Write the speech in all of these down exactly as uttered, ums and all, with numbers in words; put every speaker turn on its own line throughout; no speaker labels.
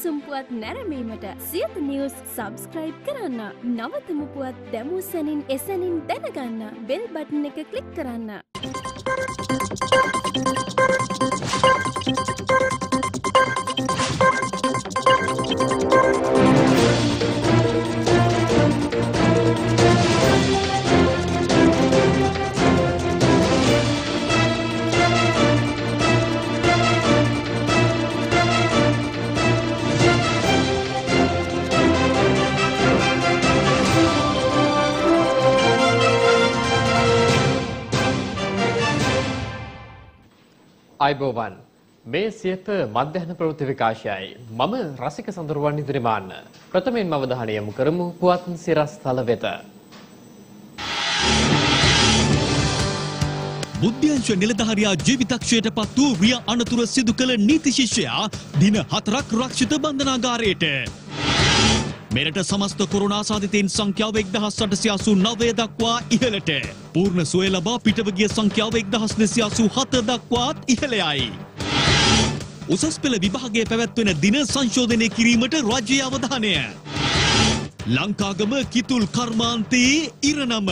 උණුසුම් පුවත් නැරඹීමට සියත නිවුස් සබ්ස්ක්‍රයිබ් කරන්න. නවතම පුවත් දැමූ සැනින් එසැනින් දැනගන්න බෙල් බටන් එක ක්ලික් කරන්න.
අයිබෝවන් මේ සියත මධ්‍යහන ප්‍රවෘත්ති විකාශයයි මම රසික සඳරුවන් ඉදිරිමාන්න ප්‍රථමයෙන්ම අවධානය යොමු කරමු පුවත් සිරස්තල වෙත.
බුද්ධ්‍යංශ නිලධාරියා ජීවිතක්ෂයට පත් වූ රිය අනතුර සිදු කළ නීති ශිෂ්‍යයා දින හතරක් රක්ෂිත බන්ධනාගාරයට. මෙරට සමස්ත කොරෝනා සාධිතයින් සංඛ්‍යාව එක්දහස් අටසිය අසූ නවය දක්වා ඉහළට. පූර්ණ සුවය ලබා පිටව ගිය සංඛ්‍යාව එක්දහස් දෙසිය අසූ හත දක්වාත් ඉහළ යයි. උසස් පෙළ විභාගයේ පැවැත්වෙන දින සංශෝධනය කිරීමට රාජ්‍යයේ අවධානය. ලංකාගම කිතුල් කර්මාන්තයේ ඉරණම.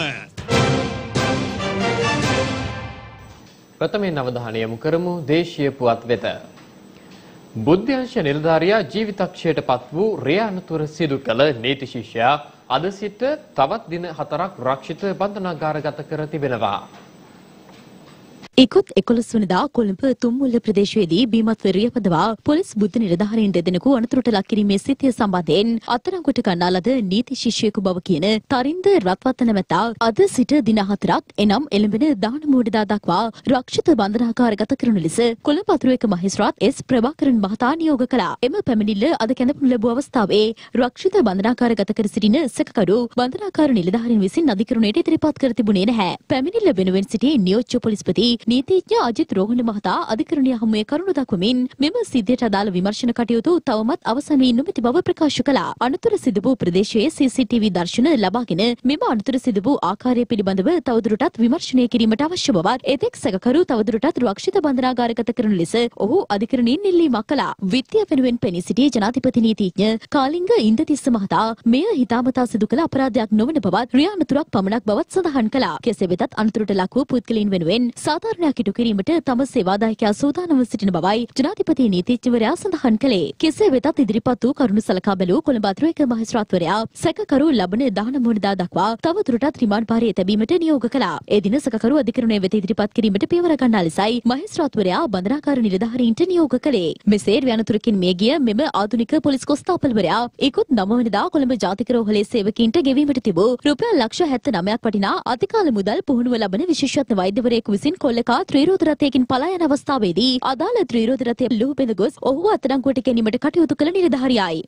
ප්‍රථමයෙන් අවධානය යොමු කරමු දේශීය පුවත් වෙත. බුද්ධ්‍යංශ නිලධාරියා ජීවිතක්ෂයට පත් වූ රිය අනතුර සිදු කළ නීති ශිෂ්‍යයා අද සිට තවත් දින හතරක් රක්ෂිත බන්ධනාගාරගත කර තිබෙනවා.
ඉකුත් එකොළොස් වනදා කොළඹ තුම්මුල්ල ප්‍රදේශයේදී බීමත් රියපදවා පොලිස් බුද්ධ නිලධාරීන් දෙදෙනෙකු අනතුරට ලක් කිරීමේ සිද්ධිය සම්බන්ධයෙන් අත්අඩංගුවට ගන්නා ලද නීති ශිෂ්‍යයෙකු බව කියන තරින්ද රත්වත්ත නැමැත්තා අද සිට දින හතරක් එනම් එළඹෙන දානමෝඩදා දක්වා රක්ෂිත බන්ධනාගාරගත කරන ලෙස කොළඹ අතුරුවේක මහේස්ත්‍රාත් එස් ප්‍රභාකරන් මහතා නියෝග කළා. එම පැමිණිල්ල අද කැඳවනු ලැබූ අවස්ථාවේ රක්ෂිත බන්ධනාගාරගත කර සිටින සැකකරු බන්ධනාගාර නිලධාරීන් විසින් අධිකරණයට ඉදිරිපත් කර තිබුණේ නැහැ. පැමිණිල්ල වෙනුවෙන් සිටි නියෝජ්‍ය පොලිස්පති නීතිඥ අජිත් රෝහණ මහතා අධිකරණය හමුවේ කරුණු දක්වමින් මෙම සිද්ධියට අදාළ විමර්ශන කටයුතු තවමත් අවසන් වී නොමැති බව ප්‍රකාශ කළා. අනතුර සිදු වූ ප්‍රදේශයේ සී සී ටී වී දර්ශන ලබාගෙන මෙම අනතුර සිදු වූ ආකාරය පිළිබඳව තවදුරටත් විමර්ශනය කිරීමට අවශ්‍ය බවත් එතෙක් සැකකරු තවදුරටත් රක්ෂිත බන්ධනාගාරගත කරන ලෙස ඔහු අධිකරණයෙන් ඉල්ලීමක් කළා. විත්තිය වෙනුවෙන් පෙනී සිටි ජනාධිපති නීතිඥ කාලිංග ඉන්දතිස්ස මහතා මෙය හිතාමතා සිදු කළ අපරාධයක් නොවන බවත් රිය අනතුරක් පමණක් බවත් සඳහන් කළා. කෙසේ වෙතත් අනතුරට ලක් වූ පුද්ගලයන් වෙනුවෙන් සාධාරණ කිටු කිරීමට තම සේවාදායකයා සූදානම්ව සිටින බවයි ජනාධිපති නීතිඥවරයා සඳහන් කළේ. කෙසේ වෙතත් ඉදිරිපත් වූ කරුණු සලකා බැලූ කොළඹ අතුරුවේක මහේස්ත්‍රාත්වරයා සැකකරු ලබන දානමෝඩදා දක්වා තව දුරටත් රිමාන්ඩ් භාරයේ තැබීමට නියෝග කළා. ඒ දින සැකකරු අධිකරණය වෙත ඉදිරිපත් කිරීමට පියවර ගන්නා ලෙසයි මහේස්ත්‍රාත්වරයා බන්ධනාගාර නිලධාරීන්ට නියෝග කළේ. මෙසේ රිය අනතුරකින් මිය ගිය මෙම ආධුනික පොලිස් කොස්තාපල්වරයා ඉකුත් නව වෙනිදා කොළඹ ජාතික රෝහලේ සේවකීන්ට ගෙවීමට තිබූ රුපියල් ලක්ෂ හැත්තෑනවයක් වටිනා අධිකාල මුදල් පුහුණුව ලබන විශේෂඥ වෛද්‍යවරයෙකු විසින් කොල්ලකා ත්‍රිරෝද රථයකින් පලා යන අවස්ථාවේදී අදාළ ත්‍රිරෝද රථය ලුහු බැඳ ගොස් ඔහුව අත්අඩංගුවට ගැනීමට කටයුතු කළ නිලධාරියායි.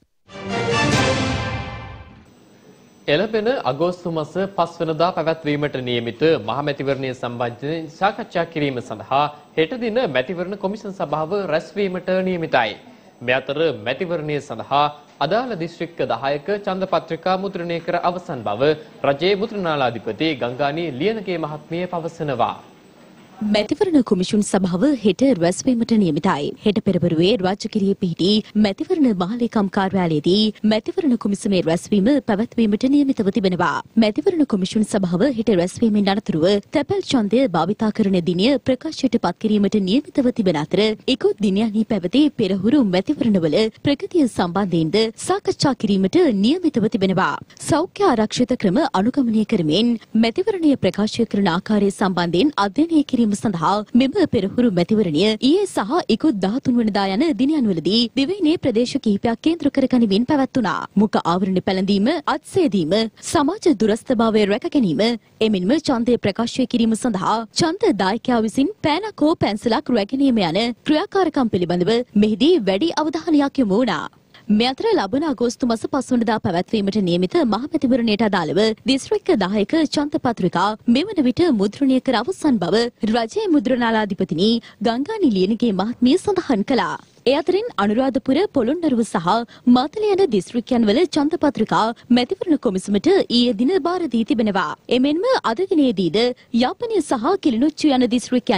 එළඹෙන අගෝස්තු මාස පහ වෙනිදා පැවැත්වීමට නියමිත මහමැතිවරණය සම්බන්ධයෙන් සාකච්ඡා කිරීම සඳහා හෙට දින මැතිවරණ කොමිෂන් සභාව රැස්වීමට නියමිතයි. මේ අතර මැතිවරණය සඳහා අදාළ දිස්ත්‍රික්ක දහයක ඡන්ද පත්‍රිකා මුද්‍රණය කර අවසන් බව රජයේ මුද්‍රණාලාධිපති ගංගානී ලියනගේ මහත්මිය පවසනවා.
මැතිවරණ කොමිෂන් සභාව හෙට රැස්වීමට නියමිතයි. හෙට පෙරවරුවේ රාජගිරියේ පිහිටි මැතිවරණ මහලේකම් කාර්යාලයේදී මැතිවරණ කොමිසමේ රැස්වීම පැවැත්වීමට නියමිතව තිබෙනවා. මැතිවරණ කොමිෂන් සභාව හෙට රැස්වීමෙන් අනතුරුව තැපැල් ඡන්දය භාවිතා කරන දිනය ප්‍රකාශයට පත් කිරීමට නියමිතව තිබෙන අතර ඉකුත් දිනයන්හි පැවති පෙරහුරු මැතිවරණවල ප්‍රගතිය සම්බන්ධයෙන්ද සාකච්ඡා කිරීමට නියමිතව තිබෙනවා. සෞඛ්‍ය ආරක්ෂිත ක්‍රම අනුගමනය කරමින් මැතිවරණය ප්‍රකාශ කරන ආකාරය සම්බන්ධයෙන් අධ්‍යයනය කිරීම සඳහා මෙම පෙරහුරු මැතිවරණය ඊයේ සහ ඉකුත් දහතුන් වෙනිදා යන දිනයන්වලදී දිවයිනේ ප්‍රදේශ කිහිපයක් කේන්ද්‍ර කරගනිමින් පැවැත්වුණා. මුඛ ආවරණ පැළඳීම, අත්සේදීම, සමාජ දුරස්ථභාවය රැක ගැනීම, එමෙන්ම ඡන්දය ප්‍රකාශ කිරීම සඳහා ඡන්ද දායකයා විසින් පෑනක් හෝ පැන්සලක් රැගෙනීම යන ක්‍රියාකාරකම් පිළිබඳව මෙහිදී වැඩි අවධානයක් යොමු වුණා. මේ අතර ලබන අගෝස්තු මාස පහ වෙනිදා පැවැත්වීමට නියමිත මහමැතිවරණයට අදාළව දිස්ත්‍රික්ක දහයක ඡන්ද පත්‍රිකා මෙවන විට මුද්‍රණය කර අවසන් බව රජයේ මුද්‍රණාලාධිපතිනි ගංගානී ලියනගේ මහත්මිය සඳහන් කළා. ඒ අතරින් අනුරාධපුර, පොළොන්නරුව සහ මාතල යන දිස්ත්‍රික්කයන් වල ඡන්ද පත්‍රිකා මැතිවරණ කොමිසමට ඊයේ දින බාර දී තිබෙනවා. එමෙන්ම අද දිනේදීද යාපනය සහ කිලිනොච්චු යන දිස්ත්‍රික්කයන්හි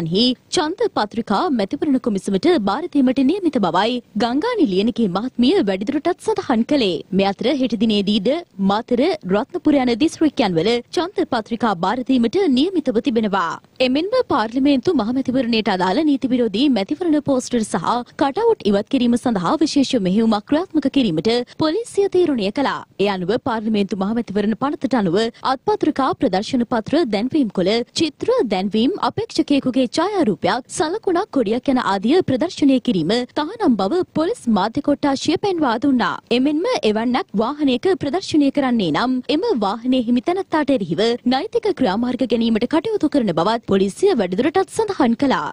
ඡන්ද පත්‍රිකා මැතිවරණ කොමිසමට බාර දීමට නියමිත බවයි ගංගානි ලියනගේ මහත්මිය වැඩිදුරටත් සඳහන් කළේ. මේ අතර හෙට දිනේදීද මාතර රත්නපුර යන දිස්ත්‍රික්කයන් වල ඡන්ද පත්‍රිකා බාර දීමට නියමිතව තිබෙනවා. එමෙන්ම පාර්ලිමේන්තු මහමැතිවරණයට අදාළ නීති විරෝධී මැතිවරණ පෝස්ටර් සහ කටවුට් ඉවත් කිරීම සඳහා විශේෂ මෙහෙයුමක් ක්‍රියාත්මක කිරීමට පොලිසිය තීරණය කළා. ඒ අනුව පාර්ලිමේන්තු මහමැතිවරණ පනතට අනුව අත්පත්‍රිකා ප්‍රදර්ශන පත්‍ර දැන්වීම් කොළ චිත්‍ර දැන්වීම් අපේක්ෂකයෙකුගේ ඡායාරූපයක් සලකුණක් කොඩියක් යන ආදිය ප්‍රදර්ශනය කිරීම තහනම් බව පොලිස් මාධ්‍ය කොට්ටාශය පෙන්වා දුන්නා. එමෙන්ම එවන්නක් වාහනයක ප්‍රදර්ශනය කරන්නේ නම් එම වාහනයේ හිමි තැනැත්තාට එරෙහිව නෛතික ක්‍රියාමාර්ග ගැනීමට කටයුතු කරන බවත් පොලිසිය වැඩිදුරටත් සඳහන් කළා.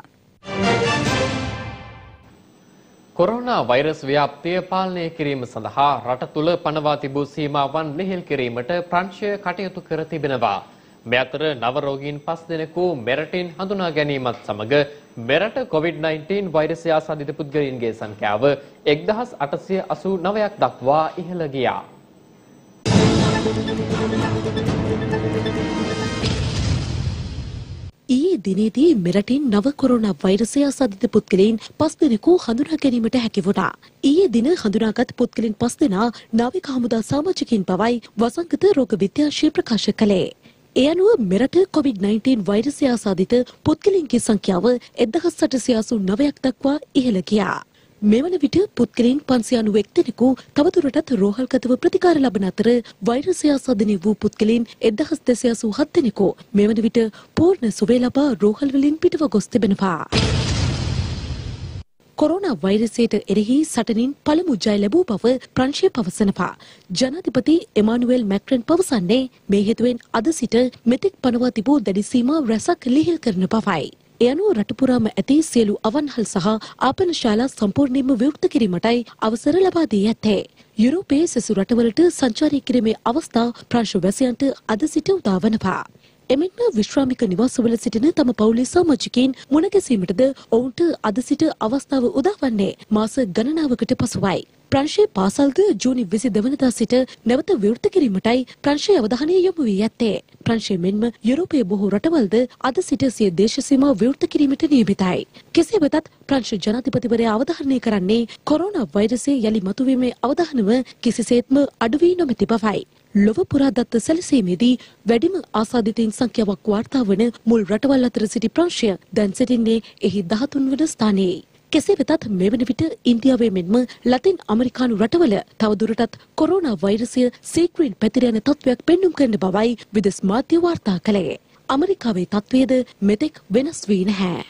කොරෝනා වෛරස් ව්‍යාප්තිය පාලනය කිරීම සඳහා රට තුළ පනවා තිබූ සීමාවන් ලිහිල් කිරීමට ප්‍රංශය කටයුතු කර තිබෙනවා. මේ අතර නව රෝගීන් පස් දෙනෙකු මෙරටින් හඳුනා ගැනීමත් සමග මෙරට කොවිඩ් නයින්ටීන් වෛරසය ආසාදිත පුද්ගලයන්ගේ සංඛ්‍යාව එක්දහස් අටසිය අසූ නවයක් දක්වා ඉහළ ගියා.
ඊයේ දිනේදී මෙරටින් නව කොරෝනා වෛරසය ආසාදිත පුද්ගලයන් පස් දෙනෙකු හඳුනා ගැනීමට හැකි වුණා. ඊයේ දින හඳුනාගත් පුද්ගලයන් පස් දෙනා නාවික හමුදා සමාජිකින් බවයි වසංගත රෝග විද්‍යාශය ප්‍රකාශ කළේ. ඒ අනුව මෙරට කොවිඩ් නයින්ටීන් වෛරසය ආසාදිත පුද්ගලයන්ගේ සංඛ්‍යාව එක්දහස් අටසිය අසූ නවයක් දක්වා ඉහළ ගියා. මෙවන විට පුද්ගලයන් පන්සිය අනූඑක් දෙනෙකු තවදුරටත් රෝහල්ගතව ප්‍රතිකාර ලබන අතර වෛරසය ආසාදනය වූ පුද්ගලයන් එක්දහස් දෙසිය අසූ හත් දෙනෙකු මෙවන විට පූර්ණ සුවය ලබා රෝහල් වලින් පිටව ගොස් තිබෙනවා. කොරෝනා වෛරසයට එරෙහි සටනින් පළමු ජය ලැබූ බව ප්‍රංශය පවසනවා. ජනාධිපති එමානුවෙල් මැක්‍රන් පවසන්නේ මේ හේතුවෙන් අද සිට මෙතෙක් පනවා තිබූ දැඩි සීමා රැසක් ලිහිල් කරන බවයි. ඒ අනුව රට පුරාම ඇති සියලු අවන්හල් සහ ආපන ශාලා සම්පූර්ණයෙන්ම විවෘත කිරීමටයි අවසර ලබා දී ඇත්තේ. යුරෝපයේ සෙසු රටවලට සංචාරය කිරීමේ අවස්ථා ප්‍රංශ වැසියන්ට අද සිට උදා වනවා. එමෙන්ම විශ්‍රාමික නිවාසවල සිටින තම පවුලේ සමාජිකයින් මුණ ගැසීමටද ඔවුන්ට අද සිට අවස්ථාව උදා වන්නේ මාස ගණනාවකට පසුවයි. ප්‍රංශයේ පාසල්ද ජූනි විසි දෙවනදා සිට නැවත විවෘත කිරීමටයි ප්‍රංශයේ අවධානය යොමු වී ඇත්තේ. ප්‍රංශය මෙන්ම යුරෝපයේ බොහෝ රටවල්ද අද සිට සිය දේශ සීමා විවෘත කිරීමට නියමිතයි. කෙසේ වෙතත් ප්‍රංශ ජනාධිපතිවරයා අවධාරණය කරන්නේ කොරෝනා වෛරසය යලි මතුවීමේ අවධානම කිසිසේත්ම අඩු වී නොමැති බවයි. ලොව පුරා දත්ත සැලසීමේදී වැඩිම ආසාදිතයින් සංඛ්‍යාවක් වාර්තා වන මුල් රටවල් අතර සිටි ප්‍රංශය දැන් සිටින්නේ එහි දහතුන් වන ස්ථානයේ. කෙසේ වෙතත් මෙවන විට ඉන්දියාවේ මෙන්ම ලතින් අමරිකානු රටවල තවදුරටත් කොරෝනා වෛරසය සීක්‍රීන් පැතිර යන තත්ත්වයක් පෙන්නුම් කරන බවයි විදෙස් මාධ්‍ය වාර්තා කළේ. ඇමරිකාවේ තත්ත්වයද මෙතෙක් වෙනස් වී නැහැ.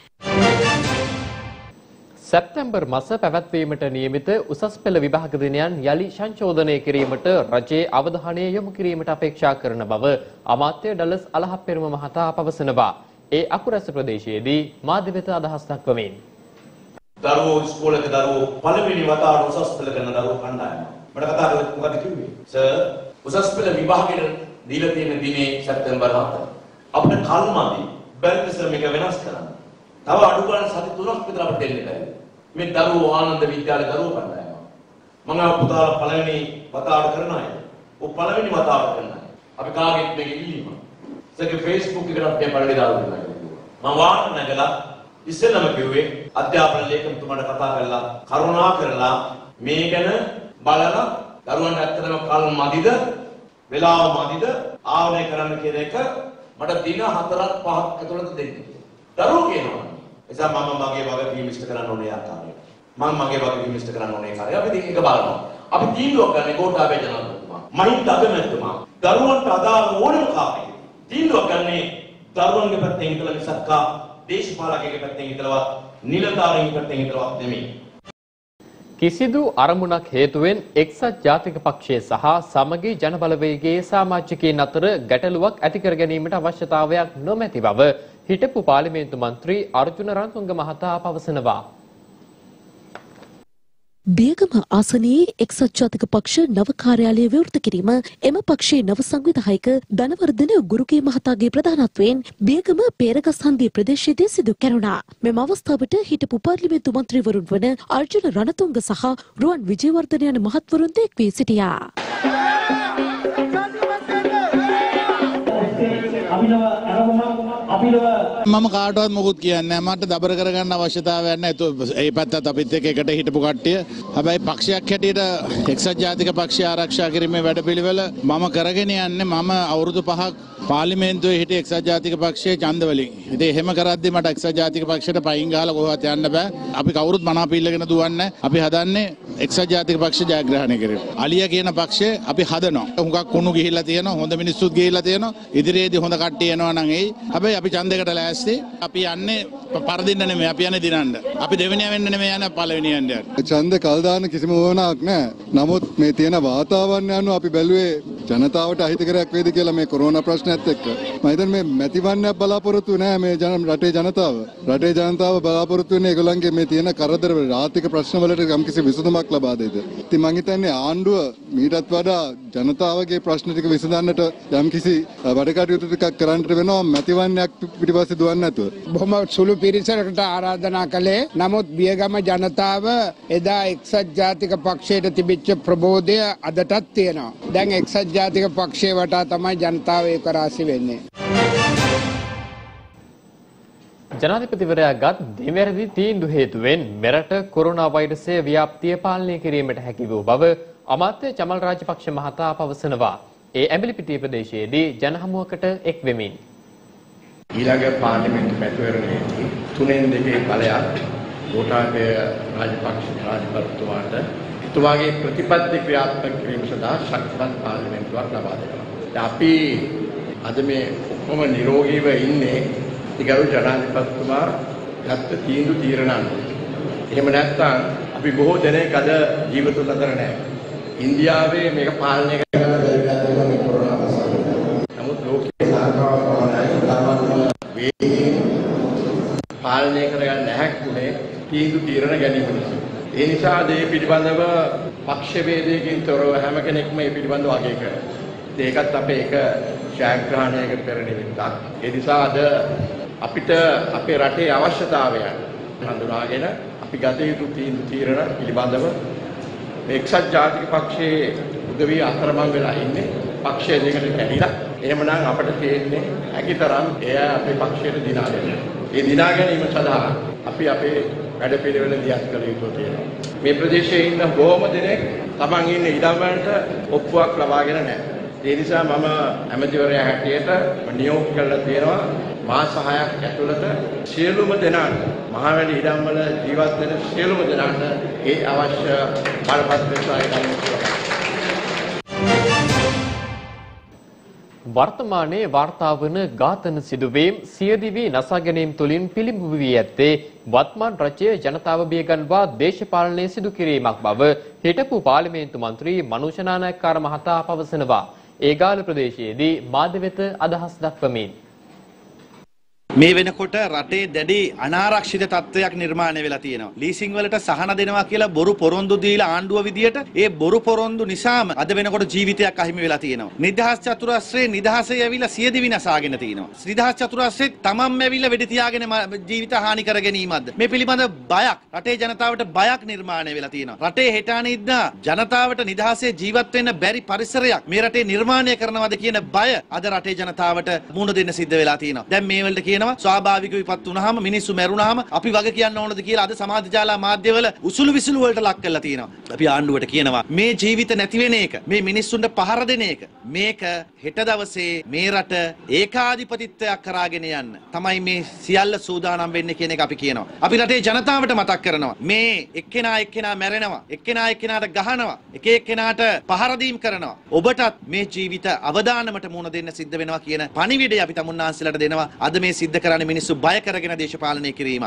සැප්තැම්බර් මාස පැවැත්වීමට නියමිත උසස් පෙළ විභාග දිනයන් යලි සංශෝධනය කිරීමට රජයේ අවධානය යොමු කිරීමට අපේක්ෂා කරන බව අමාත්‍ය ඩලස් අලහප්පෙරුම මහතා පවසනවා. ඒ අකුරැස ප්‍රදේශයේදී මාධ්‍ය වෙත අදහස් දක්වමින්
දරුවෝ ඉස්කෝලේක දරුවෝ පළවෙනි වතාවට උසස් පෙළ කරන දරුවෝ කණ්ඩායම. මට කතා කරලා මොකද කිව්වේ? සර් උසස් පෙළ විභාගෙට දීලා තියෙන දිනේ සැප්තැම්බර් හතර. අපිට කල්මදි බැරිද සර් මේක වෙනස් කරන්න. තව අඩු ගන්න සති තුනක් විතර අපිට දෙන්න බැහැ. මේ දරුවෝ ආනන්ද විද්‍යාලේ දරුවෝ කණ්ඩායම. මම පුතාලා පළවෙනි වතාවට කරන අය. ඔය පළවෙනි වතාවට කරන අය. අපි කාගෙත් මේක ඉල්ලීම. සර්ගේ Facebook එකට අපේ පළවෙනි දාලා දෙනවා. මම වාර්ත නැගලා ඉස්සෙල්ලාම කිව්වේ අධ්‍යාපන ලේකම්තුමාට කතා කරලා කරුණා කරලා මේ ගැන බලලා දරුවන්ට ඇත්තටම කල් මදිද වෙලාව මදිද ආවරණය කරන්න කියන එක මට දින හතරක් පහක් ඇතුළත දෙන්න කියලා. දරුවෝ කියනවා. එසා මම මගේ වගකීම ඉෂ්ට කරන්න ඕනේ ආකාරයට. මම මගේ වගකීම ඉෂ්ට කරන්න ඕනේ කාර්යය. අපි ඉතින් ඒක බලනවා. අපි තීන්දුවක් ගන්න ගෝඨාභය ජනාධිපතිතුමා. මහින්ද අගමැතිතුමා. දරුවන්ට අදාළ ඕනම කාර්යයක තීන්දුවක් ගන්නේ දරුවන්ගේ පැත්තෙන් ඉඳලා මිසක් දේශපාලකයෙකුගේ පැත්තෙන් ඉඳලවත් නිලධාරීන් පැත්තෙන් ඉඳලවත් නෙමෙයි.
කිසිදු අරමුණක් හේතුවෙන් එක්සත් ජාතික පක්ෂය සහ සමගි ජනබලවේගයේ සමාජිකයින් අතර ගැටලුවක් ඇති කර ගැනීමට අවශ්‍යතාවයක් නොමැති බව හිටපු පාර්ලිමේන්තු මන්ත්‍රී අර්ජුන රන්තුංග මහතා පවසනවා.
බියගම ආසනයේ එක්සත් ජාතික පක්ෂ නව කාර්යාලය විවෘත කිරීම එම පක්ෂයේ නව සංවිධායක ධනවර්ධන ගුරුගේ මහතාගේ ප්‍රධානත්වයෙන් බියගම පේරගස් හන්දිය ප්‍රදේශයේදී සිදු කෙරුණා. මෙම අවස්ථාවට හිටපු පාර්ලිමේන්තු මන්ත්‍රීවරුන් වන අර්ජුන රණතුංග සහ රුවන් විජේවර්ධන යන මහත්වරුන් එක් වී සිටියා.
අභිනව අරමුණක් අභිනව මම කාටවත් මොකුත් කියන්නේ නැහැ. මට දබර කරගන්න අවශ්‍යතාවයක් නැහැ. ඒ පැත්තත් අපිත් එක්ක එකට හිටපු කට්ටිය. හැබැයි පක්ෂයක් හැටියට එක්සත් ජාතික පක්ෂය ආරක්ෂා කිරීමේ වැඩපිළිවෙල මම කරගෙන යන්නේ මම අවුරුදු පහක් පාර්ලිමේන්තුවේ හිටිය එක්සත් ජාතික පක්ෂයේ ඡන්ද වලින්. ඉතින් එහෙම කරද්දි මට එක්සත් ජාතික පක්ෂයට පයින් ගහලා කොහොමවත් යන්න බෑ. අපි කවුරුත් මනාප ඉල්ලගෙන දුවන්නේ. අපි හදන්නේ එක්සත් ජාතික පක්ෂ ජයග්‍රහණය කිරීම. අලිය කියන පක්ෂය අපි හදනවා. හුඟක් කුණු ගිහිල්ලා තියෙනවා. හොඳ මිනිස්සුත් ගිහිල්ලා තියෙනවා. ඉදිරියේදී හොඳ කට්ටිය එනවා නම් එයි. හැබැයි අපි ඡන්දයකට ලෑස්ති. අපි යන්නේ පරදින්න නෙමෙයි. අපි යන්නේ දිනන්න. අපි දෙවෙනියා වෙන්න නෙමෙයි යන්නේ පළවෙනියා යන්නේ.
ඡන්ද කල් දාන්න කිසිම වුණාවක් නැහැ. නමුත් මේ තියෙන වාතාවරණය අනුව අපි බැලුවේ ජනතාවට අහිතකරයක් වේද කියලා මේ කොරෝනා ප්‍රශ්නයත් එක්ක. මම හිතන්නේ මේ මැතිවන්නයක් බලාපොරොත්තු නැහැ මේ ජන රටේ ජනතාව. රටේ ජනතාව බලාපොරොත්තු වෙන්නේ ඒගොල්ලන්ගේ මේ තියෙන කරදර ආර්ථික ප්‍රශ්න වලට යම්කිසි විසඳුමක් ලබා දෙයිද. ඉතින් මම හිතන්නේ ආණ්ඩුව මීටත් වඩා ජනතාවගේ ප්‍රශ්න ටික විසඳන්නට යම්කිසි වැඩ කටයුතු ටිකක් කරන්න වෙනවා මැතිවන්නයක් පිටිපස්සේ දුවන්නේ නැතුව.
බොහොම සුළු පිරිසකට ආරාධනා කළේ. නමුත් බියගම ජනතාව එදා එක්සත් ජාතික පක්ෂයට තිබිච්ච ප්‍රබෝධය අදටත් තියෙනවා. දැන් එක්සත් ජාතික පක්ෂය වටා තමයි ජනතාව ඒක රාශි වෙන්නේ.
ජනාධිපතිවරයා ගත් දෙවැරදි තීන්දුව හේතුවෙන් මෙරට කොරෝනා වෛරසය ව්‍යාප්තිය පාලනය කිරීමට හැකි වූ බව අමාත්‍ය චමල් රාජපක්ෂ මහතා පවසනවා. ඒ ඇඹිලිපිටිය ප්‍රදේශයේදී ජනහමුවකට එක් වෙමින්
ඊළඟ පාර්ලිමේන්තු මැතිවරණයේදී තුනෙන් දෙකේ බලයක් ගෝඨාභය රාජපක්ෂ රාජපක්ෂතුමාට එතුමාගේ ප්‍රතිපත්ති ක්‍රියාත්මක කිරීම සඳහා ශක්තිමත් පාර්ලිමේන්තුවක් ලබා දෙනවා. අපි අද මේ ඔක්කොම නිරෝගීව ඉන්නේ ගරු ජනාධිපතිතුමා ගත්ත තීන්දුව තීරණ අනුව. එහෙම නැත්නම් අපි බොහෝ දෙනෙක් අද ජීවිතුන් අතර නැහැ. ඉන්දියාවේ මේක පාලනය කරන්න බැරි වෙලා මේ කොරෝනා වසංගතය. නමුත් ලෝකයේ සාකච්ඡාව වේගයෙන් පාලනය කරගන්න නැහැකුනේ තීන්දුව තීරණ ගැනීම නිසා. ඒ නිසා මේ පිළිබඳව පක්ෂ වේදයකින් තොරව හැම කෙනෙක්ම මේ පිළිබඳව අගය කරනවා. ඒකත් අපේ එක ජයග්‍රහණයක පෙරනිමිත්තක්. ඒ නිසා අද අපිට අපේ රටේ අවශ්‍යතාවයන් හඳුනාගෙන අපි ගත යුතු තීන්දුව තීරණ පිළිබඳව එක්සත් ජාතික පක්ෂයේ උදවිය අතරමං වෙලා ඉන්නේ පක්ෂය දෙකට කැඩිලා. එහෙමනම් අපිට තියෙන්නේ හැකිතරම් එය අපේ පක්ෂයට දිනා දෙන්න. ඒ දිනා ගැනීම සඳහා අපි අපේ වැඩපිළිවෙල දියත් කළ යුතු තියෙනවා. මේ ප්‍රදේශයේ ඉන්න බොහොම දෙනෙක් තමන් ඉන්න ඉඩම් වලට ඔප්පුවක් ලබාගෙන නැහැ. ඒ නිසා මම ඇමතිවරයා හැටියට නියෝග කළා තියෙනවා මාස හයක් ඇතුළත සියලුම දෙනාට මහවැලි ඉඩම් වල ජීවත් වෙන සියලුම දෙනාට ඒ අවශ්‍ය බලපත්‍ර සායනය කරනවා.
වර්තමානයේ වාර්තා වන ඝාතන සිදුවීම් සියදිවි නසා ගැනීම තුළින් පිළිඹු වී ඇත්තේ වත්මන් රජයේ ජනතාව බියගන්වා දේශපාලනය සිදු කිරීමක් බව හිටපු පාර්ලිමේන්තු මන්ත්‍රී මනෝජ් නානායක්කාර මහතා පවසනවා. ඒගාල ප්‍රදේශයේදී මාධ්‍ය වෙත අදහස් දක්වමින්
මේ වෙනකොට රටේ දැඩි අනාරක්ෂිත තත්ත්වයක් නිර්මාණය වෙලා තියෙනවා. ලීසින් වලට සහන දෙනවා කියලා බොරු පොරොන්දු දීලා ආණ්ඩුව විදියට ඒ බොරු පොරොන්දු නිසාම අද වෙනකොට ජීවිතයක් අහිමි වෙලා තියෙනවා. නිදහස් චතුරස්‍රේ නිදහසේ ඇවිල්ලා සියදිවි නසාගෙන තියෙනවා. නිදහස් චතුරස්‍රේ තමන්ම ඇවිල්ලා වෙඩි තියාගෙන ජීවිත හානි කර ගැනීමක්ද? මේ පිළිබඳ බයක් රටේ ජනතාවට බයක් නිර්මාණය වෙලා තියෙනවා. රටේ හෙට අනිද්දා ජනතාවට නිදහසේ ජීවත් වෙන්න බැරි පරිසරයක් මේ රටේ නිර්මාණය කරනවද කියන බය අද රටේ ජනතාවට මුහුණ දෙන්න සිද්ධ වෙලා තියෙනවා. දැන් මේ වලට කියන ස්වාභාවික විපත් වුණාම මිනිස්සු මැරුණාම අපි වග කියන්න ඕනද කියලා අද සමාජ ජාල මාධ්‍යවල උසුළු විසුළු වලට ලක් කරලා තියෙනවා. අපි ආණ්ඩුවට කියනවා මේ ජීවිත නැති වෙන එක, මේ මිනිස්සුන්ට පහර දෙන එක, මේක හෙට දවසේ මේ රට ඒකාධිපතිත්වයක් කරාගෙන යන්න තමයි මේ සියල්ල සූදානම් වෙන්නේ කියන එක අපි කියනවා. අපි රටේ ජනතාවට මතක් කරනවා මේ එක්කෙනා එක්කෙනා මැරෙනවා, එක්කෙනා එක්කෙනාට ගහනවා, එක එක්කෙනාට පහර දීම් කරනවා. ඔබටත් මේ ජීවිත අවදානමට මුහුණ දෙන්න සිද්ධ වෙනවා කියන පණිවිඩය අපි තමුන්නාන්සලට දෙනවා. අද මේ සිද්ධ කරන්නේ මිනිස්සු බය කරගෙන දේශපාලනය කිරීම.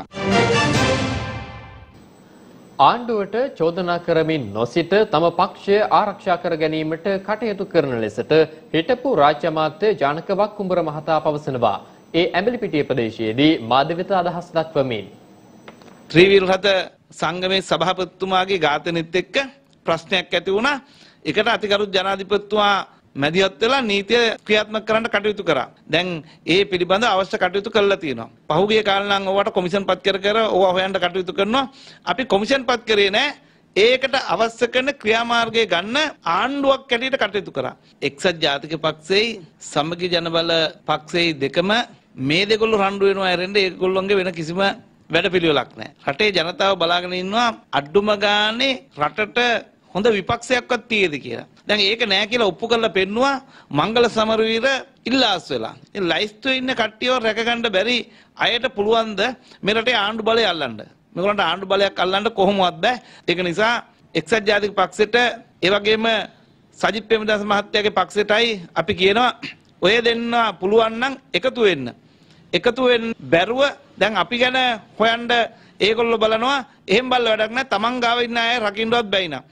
ආණ්ඩුවට චෝදනා කරමින් නොසිට තම පක්ෂය ආරක්ෂා කර ගැනීමට කටයුතු කරන ලෙසට හිටපු රාජ්‍ය අමාත්‍ය ජානක වක්කුඹර මහතා පවසනවා. ඒ ඇඹිලිපිටිය ප්‍රදේශයේදී මාධ්‍ය වෙත අදහස් දක්වමින්
ත්‍රිවිධ සංගමේ සභාපතිතුමාගේ ඝාතනෙත් එක්ක ප්‍රශ්නයක් ඇති වුණා. ඒකට අතිගරු ජනාධිපතිතුමා මැදිහත් වෙලා නීතිය ක්‍රියාත්මක කරන්න කටයුතු කරා. දැන් ඒ පිළිබඳ අවශ්‍ය කටයුතු කළා තියෙනවා. පහුගිය කාලේ නම් ඔයාට කොමිෂන් පත් කර කර ඕවා හොයන්න කටයුතු කරනවා. අපි කොමිෂන් පත් කරේ නැහැ. ඒකට අවශ්‍ය කරන ක්‍රියාමාර්ගය ගන්න ආණ්ඩුවක් ඇටියට කටයුතු කරා. එක්සත් ජාතික පක්ෂයයි සමගි ජනබල පක්ෂයයි දෙකම මේ දෙකොල්ල රණ්ඩු වෙනවා ඇරෙන්න ඒගොල්ලොන්ගේ වෙන කිසිම වැඩපිළිවෙලක් නැහැ. රටේ ජනතාව බලාගෙන ඉන්නවා අඩුම ගානේ රටට හොඳ විපක්ෂයක්වත් තියෙද කියලා. දැන් ඒක නෑ කියලා ඔප්පු කරලා පෙන්නවා මංගල සමරවීර ඉල්ලාස් වෙලා. ඉතින් ලයිස්තුවේ ඉන්න කට්ටියව රැකගන්න බැරි අයට පුළුවන්ද මේ රටේ ආණ්ඩු බලය අල්ලන්න? මේගොල්ලන්ට ආණ්ඩු බලයක් අල්ලන්න කොහොමවත් බෑ. ඒක නිසා එක්සත් ජාතික පක්ෂයට ඒ වගේම සජිත් ප්‍රේමදාස මහත්තයාගේ පක්ෂයටයි අපි කියනවා ඔය දෙන්න පුළුවන් නම් එකතු වෙන්න. එකතු වෙන්න බැරුව දැන් අපි ගැන හොයන්න ඒගොල්ලෝ බලනවා එහෙම බල්ල වැඩක් නැහැ. Taman ගාව ඉන්න අය රකින්නවත් බැයි නා.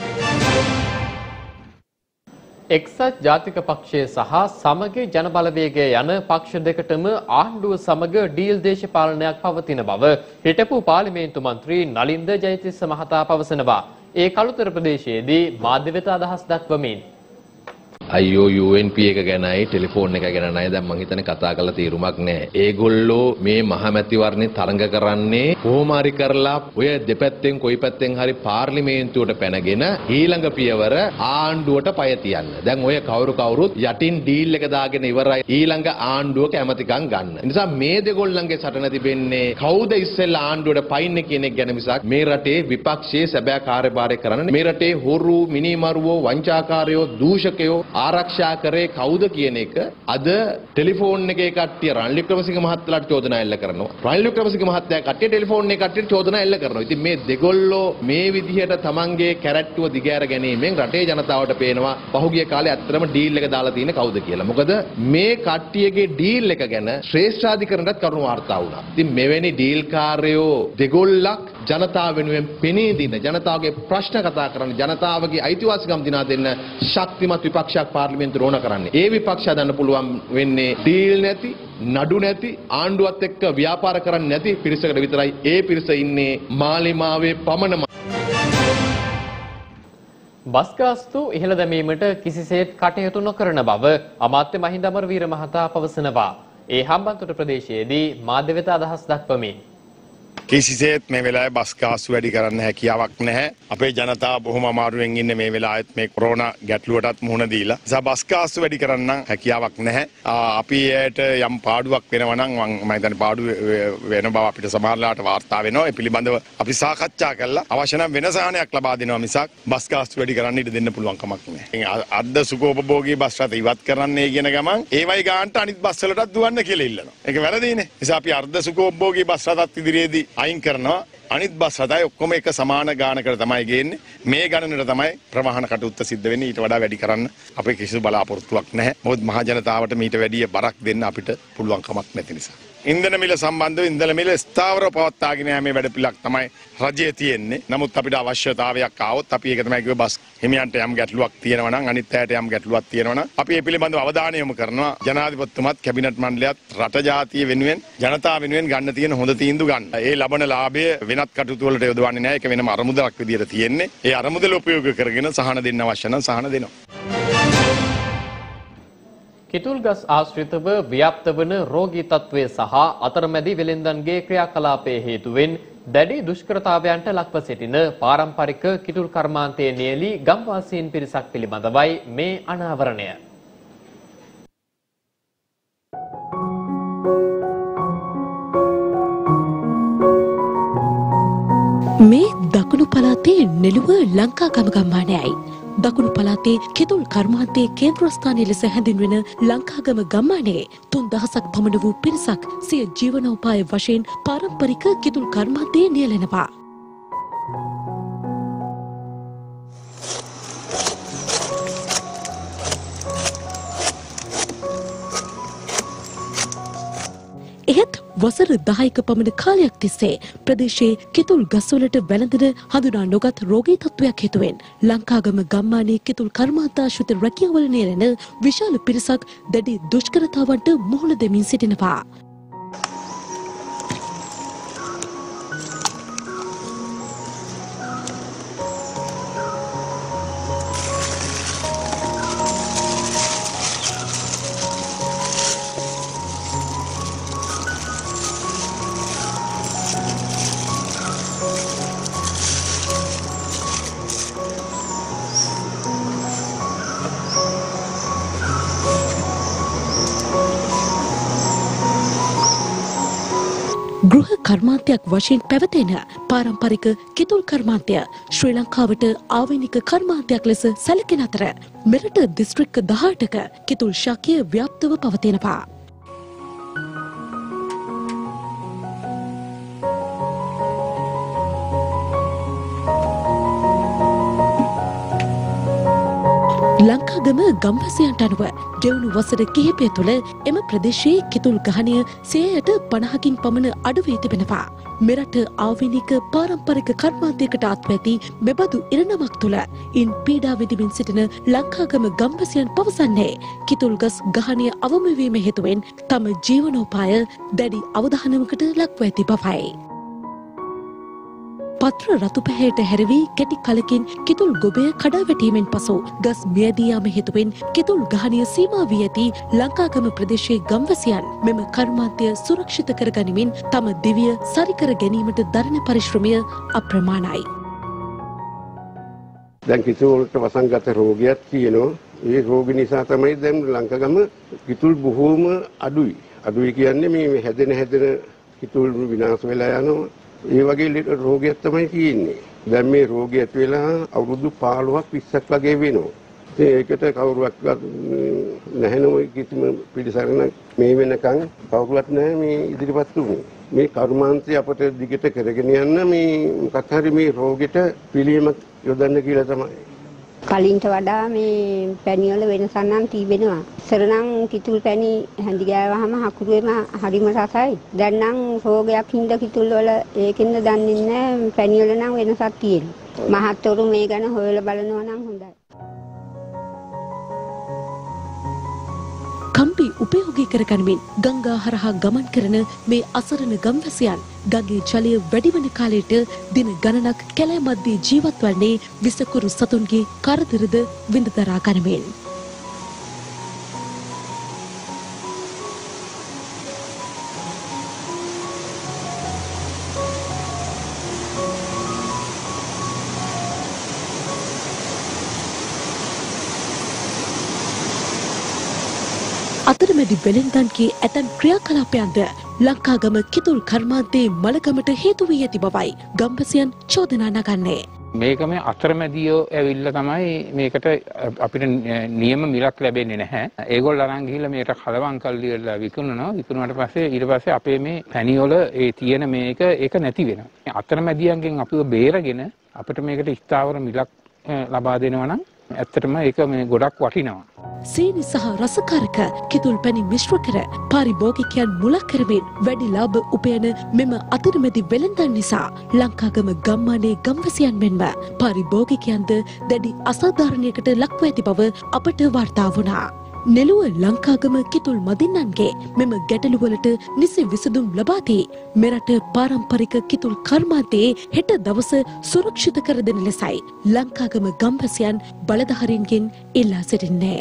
එක්සත් ජාතික පක්ෂය සහ සමගි ජන බලවේගය යන පක්ෂ දෙකටම ආණ්ඩුව සමග ඩීල් දේශපාලනයක් පවතින බව හිටපු පාර්ලිමේන්තු මන්ත්‍රී නලින්ද ජයතිස්ස මහතා පවසනවා. ඒ කළුතර ප්‍රදේශයේදී මාධ්‍ය වෙත අදහස් දක්වමින්
අයියෝ යූ එන් පී එක ගැනයි ටෙලිෆෝන් එක ගැනයි දැන් මං හිතන්නේ කතා කරලා තීරුමක් නැහැ. ඒගොල්ලෝ මේ මහමැතිවරණේ තරඟ කරන්නේ කොහොම හරි කරලා ඔය දෙපැත්තෙන් කොයි පැත්තෙන් හරි පාර්ලිමේන්තුවට පැනගෙන ඊළඟ පියවර ආණ්ඩුවට පය තියන්න. දැන් ඔය කවුරු කවුරුත් යටින් ඩීල් එක දාගෙන ඉවරයි ඊළඟ ආණ්ඩුව කැමතිකම් ගන්න. ඒ නිසා මේ දෙගොල්ලන්ගේ සටන තිබෙන්නේ කවුද ඉස්සෙල්ලා ආණ්ඩුවට පයින්නේ කියන එක ගැන මිසක් මේ රටේ විපක්ෂයේ සැබෑ කාර්යභාරය කරන්නේ මේ රටේ හොරු මිනිමරුවෝ වංචාකාරයෝ දූෂකයෝ ආරක්ෂා කරේ කවුද කියන එක අද ටෙලිෆෝන් එකේ කට්ටිය රනිල් වික්‍රමසිංහ මහත්තයාට චෝදනා එල්ල කරනවා. රනිල් වික්‍රමසිංහ මහත්තයා කට්ටිය ටෙලිෆෝන් එකේ කට්ටියට චෝදනා එල්ල කරනවා. ඉතින් මේ දෙගොල්ලෝ මේ විදිහට තමන්ගේ කැරට්ටුව දිගෑර ගැනීමෙන් රටේ ජනතාවට පේනවා පහුගිය කාලේ ඇත්තටම ඩීල් එක දාලා තියෙන කවුද කියලා. මොකද මේ කට්ටියගේ ඩීල් එක ගැන ශ්‍රේෂ්ඨාධිකරණයට කරුණු වාර්තා වුණා. ඉතින් මෙවැනි ඩීල් කාර්යෝ දෙගොල්ලක් ජනතාව වෙනුවෙන් පෙනී දින ජනතාවගේ ප්‍රශ්න කතා කරන්න ජනතාවගේ අයිතිවාසිකම් දිනා දෙන්න ශක්තිමත් විපක්ෂයක් පාර්ලිමේන්තුවට ඕන කරන්නේ. ඒ විපක්ෂය දන්න පුළුවන් වෙන්නේ ඩීල් නැති නඩු නැති ආණ්ඩුවත් එක්ක ව්‍යාපාර කරන්නේ නැති පිරිසකට විතරයි. ඒ පිරිස ඉන්නේ මාලිමාවේ පමණම.
බස් ගාස්තු ඉහළ දැමීමට කිසිසේත් කටයුතු නොකරන බව අමාත්‍ය මහින්ද අමරවීර මහතා පවසනවා. ඒ හම්බන්තොට ප්‍රදේශයේදී මාධ්‍ය වෙත අදහස් දක්වමින්
කිසිසේත් මේ වෙලාවේ බස් ගාස්තු වැඩි කරන්න හැකියාවක් නැහැ. අපේ ජනතාව බොහොම අමාරුවෙන් ඉන්නේ මේ වෙලාවෙත් මේ කොරෝනා ගැටලුවටත් මුහුණ දීලා. නිසා බස් ගාස්තු වැඩි කරන්න හැකියාවක් නැහැ. අපි ඒට යම් පාඩුවක් වෙනවා නම් මම හිතන්නේ පාඩු වෙන බව අපිට සමහරලාට වාර්තා වෙනවා. ඒ පිළිබඳව අපි සාකච්ඡා කළා. අවශ්‍ය නම් වෙන සාහනයක් ලබා දෙනවා මිසක් බස් ගාස්තු වැඩි කරන්න ඉඩ දෙන්න පුළුවන් කමක් නැහැ. අද්ද සුඛෝපභෝගී බස් රථ ඉවත් කරන්නේ කියන ගමන් ඒවයි ගානට අනිත් බස් වලටත් දුවන්න කියලා ඉල්ලනවා. ඒක වැරදිනේ. නිසා අපි අර්ධ සුඛෝපභෝගී බස් රථත් ඉදිරියේදී අයින් කරනවා. අනිත් බස් රථයි ඔක්කොම එක සමාන ගානකට තමයි ගේන්නේ. මේ ගණනට තමයි ප්‍රවාහන කටයුත්ත සිද්ධ වෙන්නේ. ඊට වඩා වැඩි කරන්න අපේ කිසිදු බලාපොරොත්තුවක් නැහැ. මොකද මහ ජනතාවට මීට වැඩිය බරක් දෙන්න අපිට පුළුවන් කමක් නැති නිසා. ඉන්ධන මිල සම්බන්ධව ඉන්ධන මිල ස්ථාවරව පවත්වාගෙන යෑමේ වැඩපිළිවෙලක් තමයි රජයේ තියෙන්නේ. නමුත් අපිට අවශ්‍යතාවයක් ආවොත් අපි ඒක තමයි කිව්වේ බස් හිමියන්ට යම් ගැටලුවක් තියෙනවා නම් අනිත් අයට යම් ගැටලුවක් තියෙනවා නම් අපි මේ පිළිබඳව අවධානය යොමු කරනවා. ජනාධිපතිතුමත් කැබිනට් මණ්ඩලයත් රට ජාතිය වෙනුවෙන් ජනතාව වෙනුවෙන් ගන්න තියෙන හොඳ තීන්දුව ගන්න. ඒ ලබන ලාභය වෙනත් කටයුතු වලට යොදවන්නේ නැහැ. ඒක වෙනම අරමුදලක් විදියට තියෙන්නේ. ඒ අරමුදල උපයෝග කරගෙන සහන දෙන්න අවශ්‍ය නම් සහන දෙනවා.
කිතුල්ගස් ආශ්‍රිතව ව්‍යාප්ත වන රෝගී තත්ත්වය සහ අතරමැදි වෙළෙන්දන්ගේ ක්‍රියාකලාපයේ හේතුවෙන් දැඩි දුෂ්කරතාවයන්ට ලක්ව සිටින පාරම්පරික කිතුල් කර්මාන්තයේ නියැලී ගම්වාසීන් පිරිසක් පිළිබඳවයි මේ අනාවරණය.
මේ දකුණු පළාතේ නෙළුව ලංකා ගම ගම්මානයයි. දකුණු පළාතේ කෙතුල් කර්මාන්තයේ කේන්ද්‍රස්ථානය ලෙස හැඳින්වෙන ලංකාගම ගම්මානයේ තුන් දහසක් පමණ වූ පිරිසක් සිය ජීවනෝපාය වශයෙන් පාරම්පරික කෙතුල් කර්මාන්තයේ නියැලෙනවා. එහෙත් වසර දහයක පමණ කාලයක් තිස්සේ ප්‍රදේශයේ කෙතුල් ගස්වලට වැළඳෙන හඳුනා නොගත් රෝගී තත්ත්වයක් හේතුවෙන් ලංකාගම ගම්මානයේ කෙතුල් කර්මාන්තාශ්‍රිත රැකියාවල නියැලෙන විශාල පිරිසක් දැඩි දුෂ්කරතාවන්ට මුහුණ දෙමින් සිටිනවා. ගෘහ කර්මාන්තයක් වශයෙන් පැවතෙන පාරම්පරික කිතුල් කර්මාන්තය ශ්‍රී ලංකාවට ආවේනික කර්මාන්තයක් ලෙස සැලකෙන අතර මෙරට දිස්ත්‍රික්ක දහඅටක කිතුල් ශාකය ව්‍යාප්තව පවතිනවා. ලංකාගම ගම්වැසියන්ට අනුව ගෙවුණු වසර කිහිපය තුළ එම ප්‍රදේශයේ කිතුල් ගහනය සියයට පනහකින් පමණ අඩු වී තිබෙනවා. මෙරට ආවේනික පාරම්පරික කර්මාන්තයකට අත්වැති මෙබඳු ඉරණමක් තුළ ඉන් පීඩා විඳිමින් සිටින ලංකාගම ගම්වැසියන් පවසන්නේ කිතුල් ගස් ගහනය අවම වීම හේතුවෙන් තම ජීවනෝපාය දැඩි අවධානමකට ලක්ව ඇති බවයි. පත්‍ර රතු පැහැයට හැරවී කෙටි කලකින් කිතුල් ගොබය කඩා වැටීමෙන් පසු ගස් මියදී යාම හේතුවෙන් කිතුල් ගහනය සීමා වී ඇති ලංකාගම ප්‍රදේශයේ ගම්වැසියන් මෙම කර්මාන්තය සුරක්ෂිත කර ගනිමින් තම දිවිය සරිකර ගැනීමට දරන පරිශ්‍රමය අප්‍රමාණයි.
දැන් කිතුල්ට වසංගත රෝගයක් තියෙනවා. ඒ රෝග නිසා තමයි දැන් ලංකාගම කිතුල් බොහෝම අඩුයි. අඩුයි කියන්නේ මේ හැදෙන හැදෙන කිතුල් විනාශ වෙලා යනවා. ඒ වගේ රෝගයක් තමයි තියෙන්නේ. දැන් මේ රෝගය ඇති වෙලා අවුරුදු පහළොවක් විස්සක් වගේ වෙනවා. ඉතින් ඒකට කවුරුවක්වත් නැහැ නෝ කිසිම පිළිසරණක් මේ වෙනකන් කවුරුවත් නැහැ මේ ඉදිරිපත් වුනේ. මේ කර්මාන්තය අපට දිගට කරගෙන යන්න මේ මොකක් හරි මේ රෝගෙට පිළියමක් යොදන්න කියලා තමයි.
කලින්ට වඩා මේ පැණි වල වෙනසක් නම් තිබෙනවා. ඉස්සර නම් කිතුල් පැණි හැඳි ගෑවහම හකුරුවේම හරිම රසයි. දැන් නම් රෝගයක් හින්දා කිතුල් වල ඒකෙන්ද දන්නේ නැහැ. පැණි වල නම් වෙනසක් තියෙනවා. මහත්වරු මේ ගැන හොයලා බලනවා නම් හොඳයි.
කම්බි උපයෝගී කරගනිමින් ගංගා හරහා ගමන් කරන මේ අසරණ ගම්වැසියන් ගඟේ ජලය වැඩිවන කාලයට දින ගණනක් කැලෑ මැද්දේ ජීවත් වන්නේ විසකුරු සතුන්ගේ කරදරද විඳ දරා ගනිමින්. අතරමැදි වෙළෙන්දන්ගේ ඇතැම් ක්‍රියාකලාපයන්ද ලංකාගම කිතුල් කර්මාන්තයේ මළගමට හේතු වී ඇති බවයි ගම්වැසියන් චෝදනා නගන්නේ.
මේක මේ අතරමැදියෝ ඇවිල්ලා තමයි මේකට අපිට නියම මිලක් ලැබෙන්නේ නැහැ. ඒගොල්ලෝ අරන් ගිහිල්ලා මේකට කලවම් කරලා විකුණනවා. විකුණුවාට පස්සේ ඊට පස්සේ අපේ මේ පැණි වල ඒ තියෙන මේක ඒක නැති වෙනවා. අතරමැදියන්ගෙන් අපිව බේරගෙන අපිට මේකට ස්ථාවර මිලක් ලබා දෙනවා නම් ඇත්තටම ඒක මේ ගොඩක් වටිනවා.
සීනි සහ රසකාරක කිතුල් පැණි මිශ්‍ර කර පාරිභෝගිකයන් මුලක් කරමින් වැඩි ලාභ උපයන මෙම අතරමැදි වෙළෙන්දන් නිසා ලංකාගම ගම්මානයේ ගම්වැසියන් මෙන්ම පාරිභෝගිකයන්ද දැඩි අසාධාරණයකට ලක්ව ඇති බව අපට වාර්තා වුණා. නෙළුව ලංකාගම කිතුල් මදින්නන්ගේ මෙම ගැටලුවලට නිසි විසඳුම් ලබා දී මෙරට පාරම්පරික කිතුල් කර්මාන්තයේ හෙට දවස සුරක්ෂිත කර දෙන ලෙසයි ලංකාගම ගම්වැසියන් බලධාරීන්ගෙන් ඉල්ලා සිටින්නේ.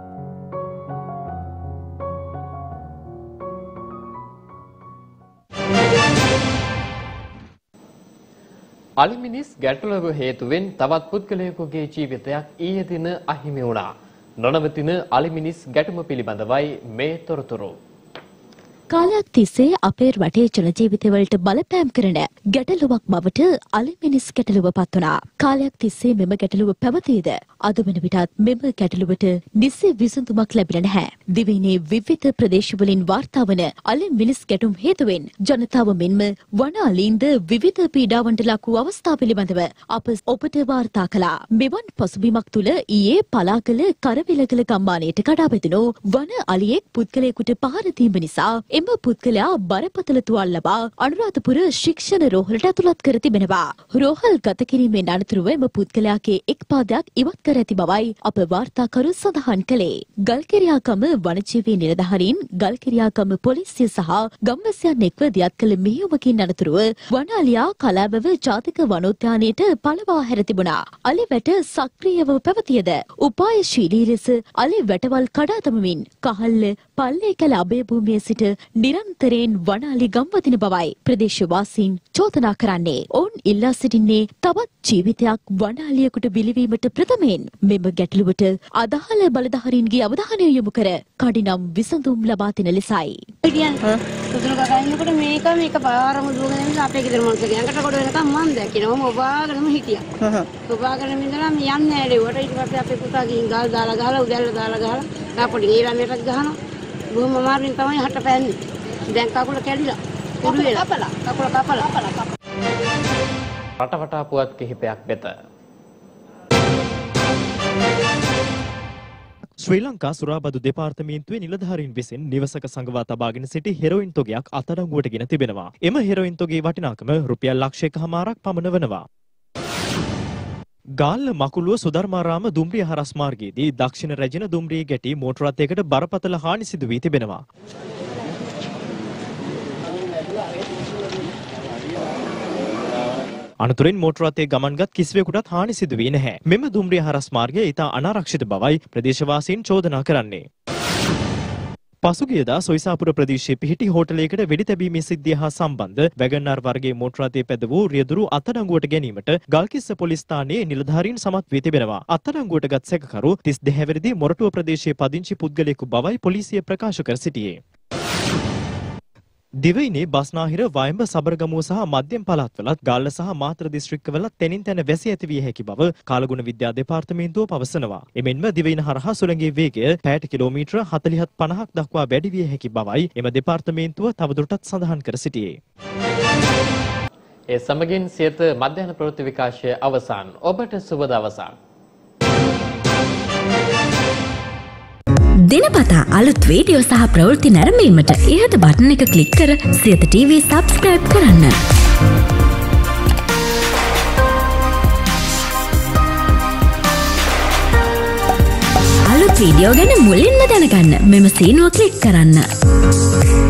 අලිමිනිස් ගැටලුව හේතුවෙන් තවත් පුද්ගලයෙකුගේ ජීවිතයක් ඊයේ දින අහිමි වුණා. නොනවතින අලිමිනිස් ගැටුම පිළිබඳවයි මේ තොරතුරු.
කාලයක් තිස්සේ අපේ රටේ ජන ජීවිතවලට බලපෑම් කරන ගැටලුවක් බවට අලිමිනිස් ගැටලුව පත් වුණා. කාලයක් තිස්සේ මෙම ගැටලුව පැවතීද අද වන විටත් මෙම ගැටලුවට නිසි විසඳුමක් ලැබිලා නැහැ. දිවයිනේ විවිධ ප්‍රදේශවලින් වාර්තා වන අලිමිනිස් ගැටුම් හේතුවෙන් ජනතාව මෙන්ම වන අලීන්ද විවිධ පීඩාවන්ට ලක් වූ අවස්ථා පිළිබඳව අප ඔබට වාර්තා කළා. මෙවන් පසුබිමක් තුළ ඊයේ පලාකල කරවිලගල ගම්මානයට කඩා වැදුණු වන අලියෙක් පුද්ගලයෙකුට පහර දීම නිසා එම පුද්ගලයා බරපතල තුවාල ලබා අනුරාධපුර ශික්ෂණ රෝහලට ඇතුළත් කර තිබෙනවා. රෝහල් ගත කිරීමෙන් අනතුරුව එම පුද්ගලයාගේ එක් පාදයක් ඉවත් කර ඇති බවයි අප වාර්තාකරු සඳහන් කළේ. ගල්කිරියාකම වනජීවී නිලධාරීන් ගල්කිරියාකම පොලිසිය සහ ගම්වැසියන් එක්ව දියත් කළ මෙහෙයුමකින් අනතුරුව වනාලියා කලාබව ජාතික වනෝද්‍යානයට පළවා හැර තිබුණා. අලි වැට සක්‍රියව පැවතියද උපායශීලී ලෙස අලි වැටවල් කඩා දමමින් කහල්ල පල්ලේකැල අභය භූමියේ සිට නිරන්තරයෙන් වනාලි ගම්වදින බවයි ප්‍රදේශවාසීන් චෝදනා කරන්නේ. ඔවුන් ඉල්ලා සිටින්නේ තවත් ජීවිතයක් වනාලියකට බිලිවීමට ප්‍රථමයෙන් මෙම ගැටලුවට අදාළ බලධාරීන්ගේ අවධානය යොමු කර කඩිනම් විසඳුම් ලබා දෙන ලෙසයි.
කියන්නේ පුදුර ගගන්නකොට මේක මේක පාරම දුවගෙන ඉඳලා අපේ ගෙදර මොකද යංකට කොට වෙනකම් මම දැක්කිනවම ඔබාගෙනම හිටියා. ඔබාගෙනම ඉඳලා මම යන්නේ ඇලෙවට ඊට පස්සේ අපේ පුතා ගිහින් ගාල් දාලා ගහලා උදැල්ල දාලා ගහලා තාපොඩි ගිහලා මෙතනට ගහනවා. බොහොම අමාරුවෙන් තමයි හට පැන්නේ. දැන් කකුල කැඩිලා. කුඩු වෙලා. කපලා. කකුල කපලා.
රටවටා පුවත් කිහිපයක් වෙත.
ශ්‍රී ලංකා සුරාබදු දෙපාර්තමේන්තුවේ නිලධාරීන් විසින් නිවසක සංගවා තබාගෙන සිටි හෙරොයින් තොගයක් අත්අඩංගුවට ගෙන තිබෙනවා. එම හෙරොයින් තොගේ වටිනාකම රුපියල් ලක්ෂයකමාරක් පමණ වනවා. ගාල්ල මකුළුව සුධර්මාරාම දුම්රිය හරස් මාර්ගයේදී දක්ෂිණ රැජින දුම්රිය ගැටි මෝටර රථයකට බරපතල හානි සිදු වී තිබෙනවා. අනතුරින් මෝටර රථයේ ගමන්ගත් කිසිවෙකුටත් හානි සිදු වී නැහැ. මෙම දුම්රිය හරස් මාර්ගය ඉතා අනාරක්ෂිත බවයි ප්‍රදේශවාසීන් චෝදනා කරන්නේ. පසුගියදා සොයිසාපුර ප්‍රදේශයේ පිහිටි හෝටලයකට වෙඩි තැබීමේ සිද්ධිය හා සම්බන්ධ වැගන්ආර් වර්ගයේ මෝටර රථයේ පැද වූ රියදුරු අත්අඩංගුවට ගැනීමට ගල්කිස්ස පොලිස් ස්ථානයේ නිලධාරීන් සමත් වී තිබෙනවා. අත්අඩංගුවට ගත් සැකකරු තිස් දෙක වෙනිදි මොරටුව ප්‍රදේශයේ පදිංචි පුද්ගලයෙකු බවයි පොලිසිය ප්‍රකාශ කර සිටියේ. දිවයිනේ බස්නාහිර වයඹ සබරගමුව සහ මධ්‍යම පළාත්වලත් ගාල්ල සහ මාතර දිස්ත්‍රික්කවලත් තැනින් තැන වැසි ඇති විය හැකි බව කාලගුණ විද්‍යා දෙපාර්තමේන්තුව පවසනවා. එමෙන්ම දිවයින හරහා සුළඟේ වේගය පැයට කිලෝමීටර හතළිහක් පනහක් දක්වා වැඩි විය හැකි බවයි එම දෙපාර්තමේන්තුව තවදුරටත් සඳහන් කර සිටියේ.
ඒ සමගින් සියත මධ්‍යහන ප්‍රවෘත්ති විකාශය අවසන්. ඔබට සුබ දවසක්.
දිනපතා අලුත් වීඩියෝ සහ ප්‍රවෘත්ති නැරඹීමට ඉහත බටන් එක ක්ලික් කර සියත ටීවී සබ්ස්ක්‍රයිබ් කරන්න. අලුත් වීඩියෝ ගැන මුලින්ම දැනගන්න මෙම සීනුව ක්ලික් කරන්න.